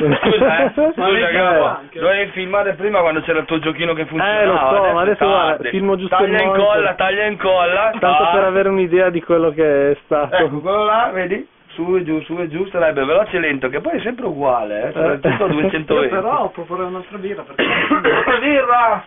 Scusa, Gabo, dovevi filmare prima quando c'era il tuo giochino che funzionava. Lo so, ma adesso guarda, filmo giusto il momento. Taglia e incolla. Tanto per avere un'idea di quello che è stato. Ecco, quello là, vedi? Su e giù, sarebbe veloce e lento, che poi è sempre uguale, soprattutto a 220. Io però proporrei un'altra birra, perché... Birra!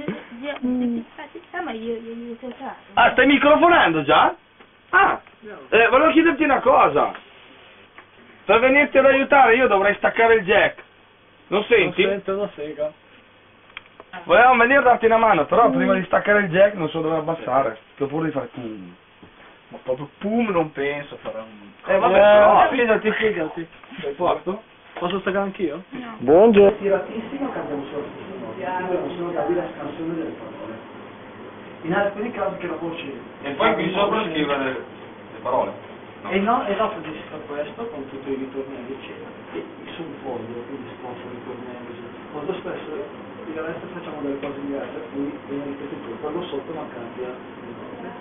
Ah, stai microfonando già? Ah, volevo chiederti una cosa. Per venirti ad aiutare io dovrei staccare il jack. Non senti? Non sento una sega. Volevamo venire a darti una mano, però prima di staccare il jack non so dove abbassare. Che oppure di fare pum. Ma proprio pum non penso farà un... vabbè, fidati. Sei posto? Posso staccare anch'io? No. Buongiorno. Tiratissimo cambiamo solo possono darvi la scansione delle parole. In alcuni casi che la voce... E poi qui sopra scrivere le parole. E no, e dopo ci sta questo con tutti i ritornelli eccetera. E su un foglio, quindi strofa, ritornelli, molto spesso il resto facciamo delle cose diverse, per cui viene ripetuto quello sotto ma cambia il nome.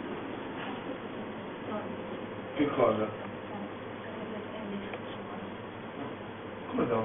Che cosa? Come no?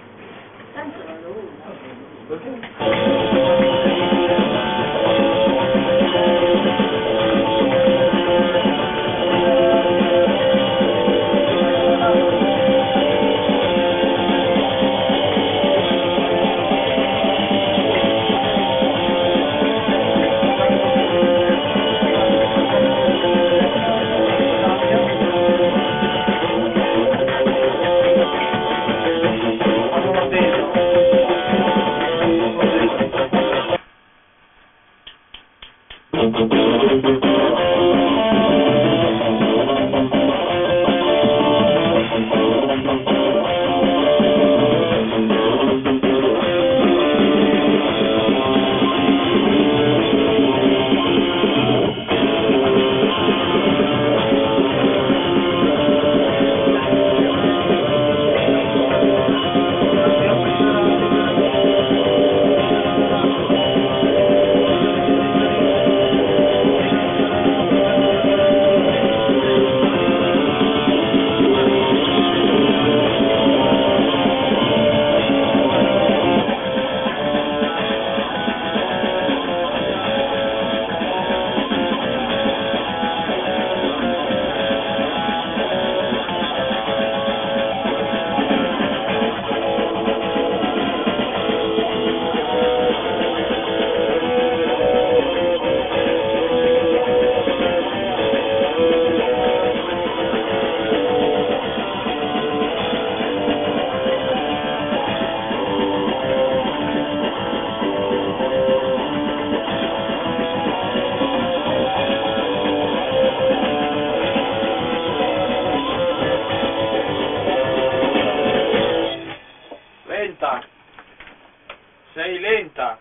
Sei lenta.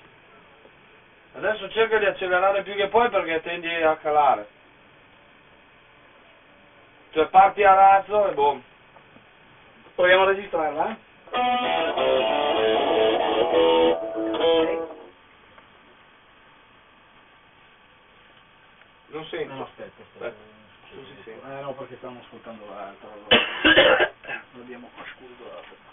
Adesso cerca di accelerare più che puoi perché tendi a calare. Cioè parti a razzo e boom. Proviamo a registrarla? Non sento. No, aspetta. Non si sente. No, perché stavamo ascoltando l'altro. L'abbiamo ascoltato.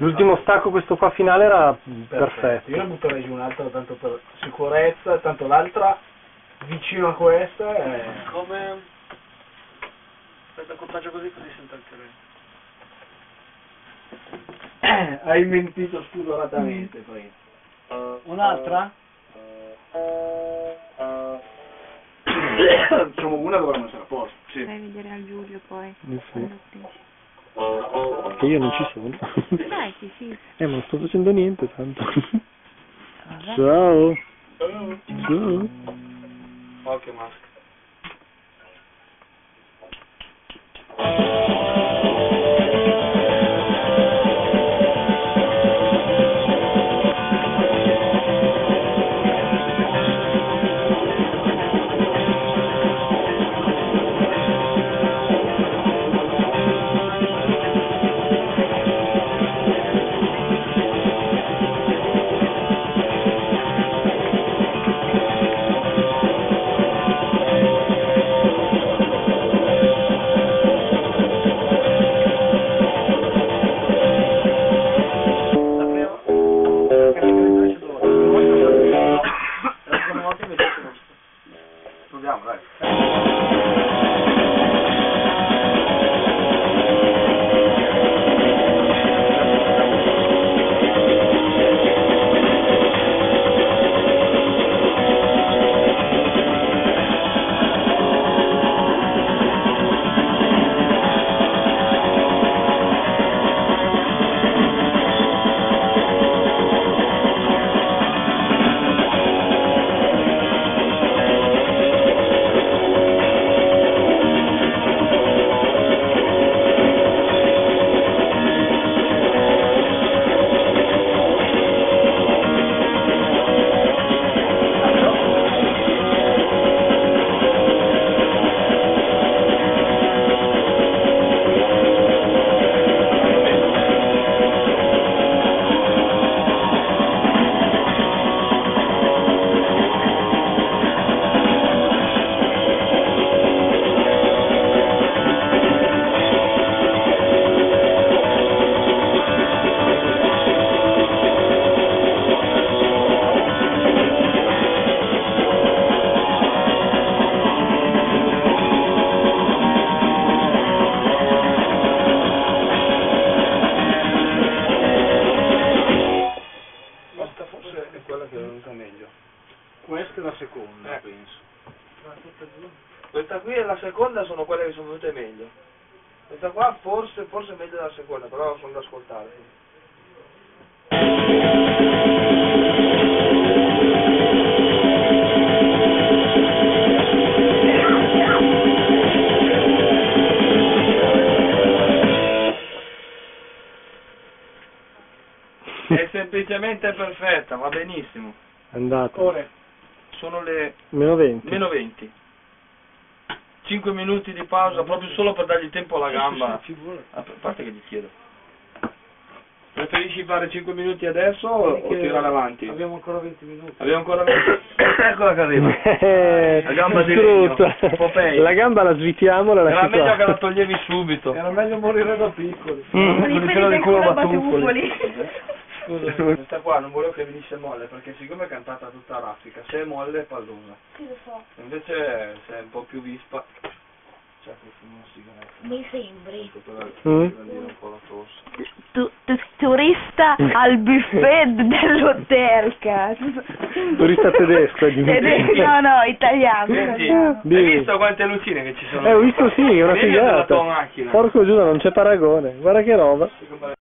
L'ultimo stacco, questo qua finale, era perfetto. Io ne butterei giù un'altra tanto per sicurezza, tanto l'altra vicino a questa è... Come... Aspetta, contagio così sento anche lui. Hai mentito spudoratamente poi. Un'altra? Facciamo una, dovremmo essere a posto. Sì. Fai vedere a Giulio poi. Sì. quando pensi. Che io non ci sono. Dai, sì. Ma non sto facendo niente tanto. Vabbè. Ciao. Ciao. Occhio maschera. Proviamo, dai. Questa è la seconda, penso. Questa qui e la seconda sono quelle che sono venute meglio. Questa qua forse è meglio della seconda, però sono da ascoltare. È semplicemente perfetta, va benissimo. È andato. Ore. Sono le Meno 20. meno 20. 5 minuti di pausa proprio solo per dargli tempo alla gamba. A parte che gli chiedo. Preferisci fare 5 minuti adesso o tirare avanti? Abbiamo ancora 20 minuti. Abbiamo ancora 20. Eccola che arriva. La gamba di legno. Popeye. La gamba la svitiamo, la Era lasci meglio che qua. la toglievi subito. Era meglio morire da piccoli. Con i peli del culo batuffoli. Scusa, questa qua non volevo che venisse molle perché siccome è cantata tutta raffica, se è molle è pallosa. Sì, lo so. Invece se è un po' più vispa, cioè questa è una sigaretta. Mi sembri. Per dire un po' la tosse. Turista al buffet dell'hotel, cazzo. Turista tedesco, No, italiano. Senti, Dimmi. hai visto quante lucine che ci sono? Ho visto, sì, è una Vieni della tua figata. macchina. Porco Giuda, non c'è paragone. Guarda che roba.